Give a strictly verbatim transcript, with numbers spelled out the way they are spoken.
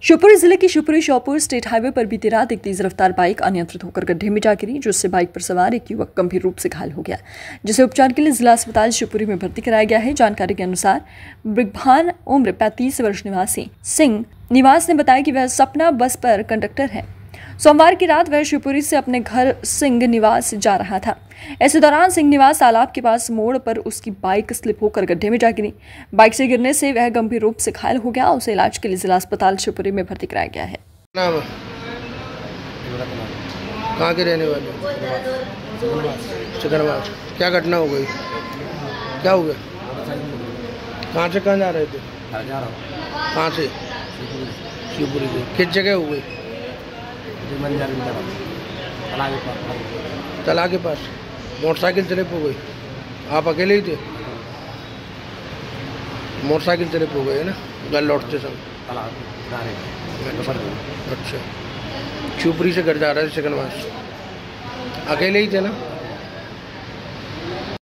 शिवपुरी जिले की Shivpuri Sheopur state highway पर बीती रात एक तेज रफ्तार बाइक अनियंत्रित होकर गड्ढे में जा गिरी, जिससे बाइक पर सवार एक युवक गंभीर रूप से घायल हो गया, जिसे उपचार के लिए जिला अस्पताल शिवपुरी में भर्ती कराया गया है। जानकारी के अनुसार ब्रिगभान उम्र पैंतीस वर्ष निवासी सिंह निवास ने बताया कि वह सपना बस पर कंडक्टर है। सोमवार की रात वह शिवपुरी से अपने घर सिंह निवास जा रहा था। ऐसे दौरान सिंह निवास तालाब के पास मोड़ पर उसकी बाइक स्लिप होकर गड्ढे में जा गिरी। बाइक से गिरने से वह गंभीर रूप से घायल हो गया। उसे इलाज के लिए जिला अस्पताल शिवपुरी में भर्ती कराया गया है। कहाँ के रहने वाले? सिकंदराबाद। क्या घटना हो गई? क्या हो गया? कहाँ से कहाँ जा रहे थे? कहाँ से? शिवपुरी से। किस जगह हो गई? तालाब के पास। मोटरसाइकिल स्लिप हो गई। आप अकेले ही थे? मोटरसाइकिल स्लिप हो गई है ना, घर लौटते समय। अच्छा, शिवपुरी से घर जा रहे थे सिकंदराबाद, अकेले ही थे ना?